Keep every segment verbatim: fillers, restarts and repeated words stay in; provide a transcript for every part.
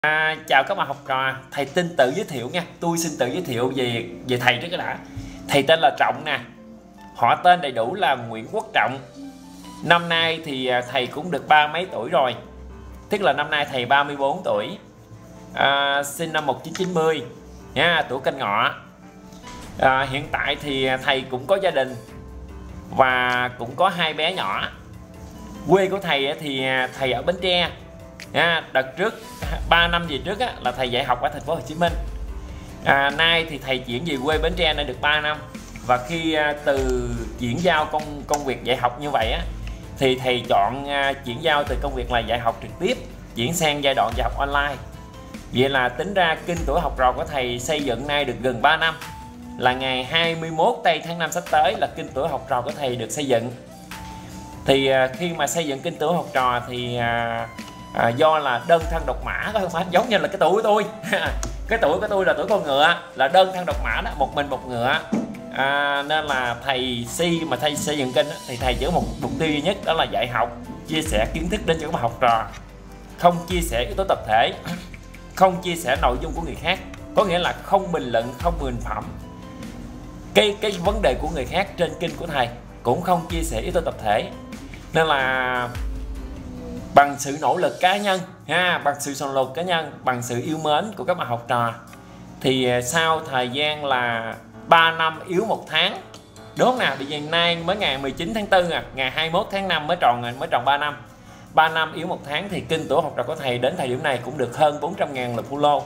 À, chào các bạn học trò, thầy xin tự giới thiệu nha. Tôi xin tự giới thiệu về về thầy trước cái đã. Thầy tên là Trọng nè. Họ tên đầy đủ là Nguyễn Quốc Trọng. Năm nay thì thầy cũng được ba mấy tuổi rồi. Tức là năm nay thầy ba mươi bốn tuổi. À, sinh năm một nghìn chín trăm chín mươi nha, tuổi Canh Ngọ. À, hiện tại thì thầy cũng có gia đình và cũng có hai bé nhỏ. Quê của thầy thì thầy ở Bến Tre. À, đợt trước ba năm về trước á, là thầy dạy học ở thành phố Hồ Chí Minh. À, nay thì thầy chuyển về quê Bến Tre này được ba năm. Và khi à, từ chuyển giao công công việc dạy học như vậy á, thì thầy chọn à, chuyển giao từ công việc là dạy học trực tiếp chuyển sang giai đoạn dạy học online. Vậy là tính ra kinh tuổi học trò của thầy xây dựng nay được gần ba năm, là ngày hai mươi mốt tây tháng năm sắp tới là kinh tuổi học trò của thầy được xây dựng. Thì à, khi mà xây dựng kinh tuổi học trò thì à, À, do là đơn thân độc mã có không, giống như là cái tuổi của tôi cái tuổi của tôi là tuổi con ngựa, là đơn thân độc mã đó, một mình một ngựa. À, nên là thầy si mà thầy xây dựng kênh đó, thì thầy chỉ có một mục tiêu duy nhất, đó là dạy học, chia sẻ kiến thức đến cho các bạn học trò, không chia sẻ yếu tố tập thể, không chia sẻ nội dung của người khác, có nghĩa là không bình luận, không bình phẩm cái cái vấn đề của người khác trên kênh của thầy, cũng không chia sẻ yếu tố tập thể. Nên là bằng sự nỗ lực cá nhân ha, bằng sự nỗ lực cá nhân, bằng sự yêu mến của các bạn học trò, thì sau thời gian là ba năm yếu một tháng, đúng không nào? Bây giờ nay mới ngày mười chín tháng tư à, ngày hai mươi mốt tháng năm mới tròn mới tròn ba năm. ba năm yếu một tháng thì kinh tuổi học trò của thầy đến thời điểm này cũng được hơn bốn trăm ngàn lượt follow.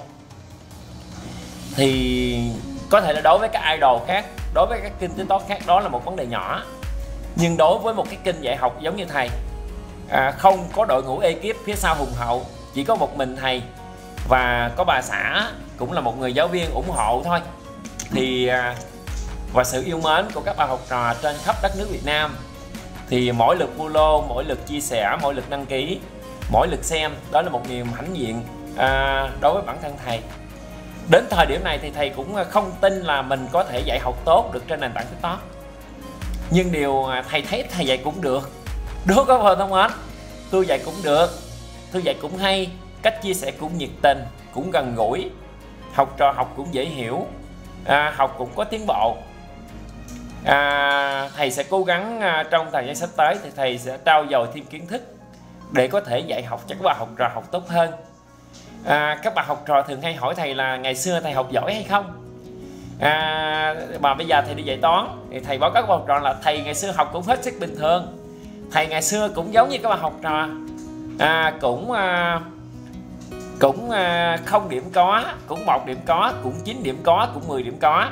Thì có thể là đối với các idol khác, đối với các kênh TikTok khác đó là một vấn đề nhỏ, nhưng đối với một cái kênh dạy học giống như thầy, À, không có đội ngũ ekip phía sau hùng hậu, chỉ có một mình thầy và có bà xã cũng là một người giáo viên ủng hộ thôi, thì à, và sự yêu mến của các bạn học trò trên khắp đất nước Việt Nam, thì mỗi lượt follow, mỗi lượt chia sẻ, mỗi lượt đăng ký, mỗi lượt xem, đó là một niềm hãnh diện à, đối với bản thân thầy. Đến thời điểm này thì thầy cũng không tin là mình có thể dạy học tốt được trên nền tảng TikTok, nhưng điều thầy thấy thầy dạy cũng được. Đúng không phải không anh? Tôi dạy cũng được, tôi dạy cũng hay, cách chia sẻ cũng nhiệt tình, cũng gần gũi, học trò học cũng dễ hiểu, à, học cũng có tiến bộ. À, thầy sẽ cố gắng à, trong thời gian sắp tới thì thầy sẽ trau dồi thêm kiến thức để có thể dạy học cho các bạn học trò học tốt hơn. À, các bạn học trò thường hay hỏi thầy là ngày xưa thầy học giỏi hay không? À, mà bây giờ thầy đi dạy toán thì thầy báo cáo các bạn học trò là thầy ngày xưa học cũng hết sức bình thường. Thầy ngày xưa cũng giống như các bạn học trò, à, cũng à, cũng à, không điểm có, cũng một điểm có, cũng chín điểm có, cũng mười điểm có.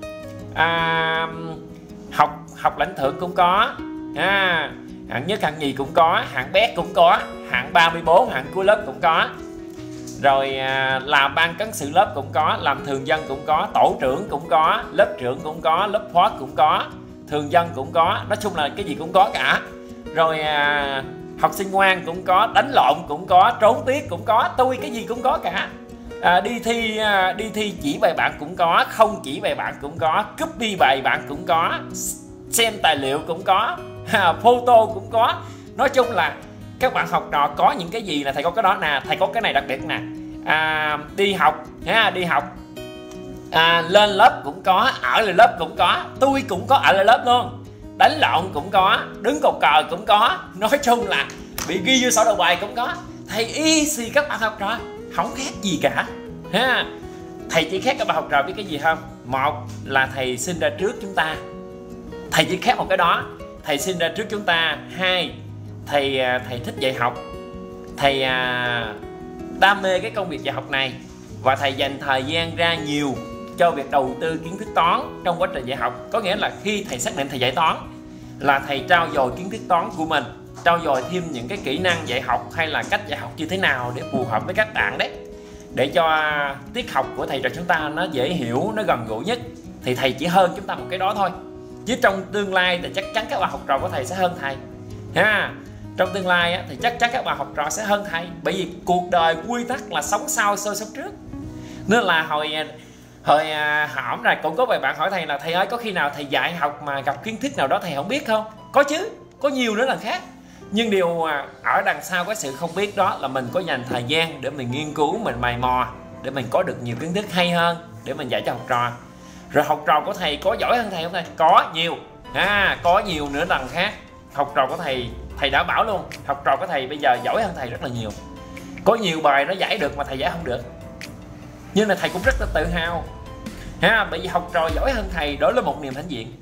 À, học học lãnh thưởng cũng có, à, hạng nhất hạng nhì cũng có, hạng bét cũng có, hạng ba mươi bốn hạng cuối lớp cũng có. Rồi à, làm ban cán sự lớp cũng có, làm thường dân cũng có, tổ trưởng cũng có, lớp trưởng cũng có, lớp phó cũng có, thường dân cũng có, nói chung là cái gì cũng có cả. Rồi à, học sinh ngoan cũng có, đánh lộn cũng có, trốn tiết cũng có, tôi cái gì cũng có cả. À, đi thi à, đi thi chỉ bài bạn cũng có, không chỉ bài bạn cũng có, copy bài bạn cũng có, xem tài liệu cũng có, à, photo cũng có. Nói chung là các bạn học trò có những cái gì là thầy có cái đó nè. Thầy có cái này đặc biệt nè, à, đi học ha, đi học à, lên lớp cũng có, ở lại lớp cũng có, tôi cũng có ở lại lớp luôn, đánh lộn cũng có, đứng cột cờ cũng có, nói chung là bị ghi vô sổ đầu bài cũng có. Thầy easy các bạn học trò, không khác gì cả ha. Thầy chỉ khác các bạn học trò biết cái gì không? Một là thầy sinh ra trước chúng ta, thầy chỉ khác một cái đó, thầy sinh ra trước chúng ta. Hai, thầy thầy thích dạy học, thầy à, đam mê cái công việc dạy học này, và thầy dành thời gian ra nhiều cho việc đầu tư kiến thức toán trong quá trình dạy học. Có nghĩa là khi thầy xác định thầy dạy toán là thầy trau dồi kiến thức toán của mình, trau dồi thêm những cái kỹ năng dạy học hay là cách dạy học như thế nào để phù hợp với các bạn đấy, để cho tiết học của thầy trò chúng ta nó dễ hiểu, nó gần gũi nhất. Thì thầy chỉ hơn chúng ta một cái đó thôi, chứ trong tương lai thì chắc chắn các bạn học trò của thầy sẽ hơn thầy ha. Trong tương lai á, thì chắc chắn các bạn học trò sẽ hơn thầy, bởi vì cuộc đời quy tắc là sống sau soi sống trước. Nên là hồi hồi à, hổm này cũng có vài bạn hỏi thầy là thầy ơi có khi nào thầy dạy học mà gặp kiến thức nào đó thầy không biết không? Có chứ, có nhiều nữa lần khác. Nhưng điều ở đằng sau cái sự không biết đó là mình có dành thời gian để mình nghiên cứu, mình mày mò để mình có được nhiều kiến thức hay hơn để mình dạy cho học trò. Rồi học trò của thầy có giỏi hơn thầy không thầy? Có nhiều, à, có nhiều nữa lần khác. Học trò của thầy, thầy đã bảo luôn, học trò của thầy bây giờ giỏi hơn thầy rất là nhiều. Có nhiều bài nó giải được mà thầy giải không được, nhưng là thầy cũng rất là tự hào ha, bởi vì học trò giỏi hơn thầy đó là một niềm hãnh diện.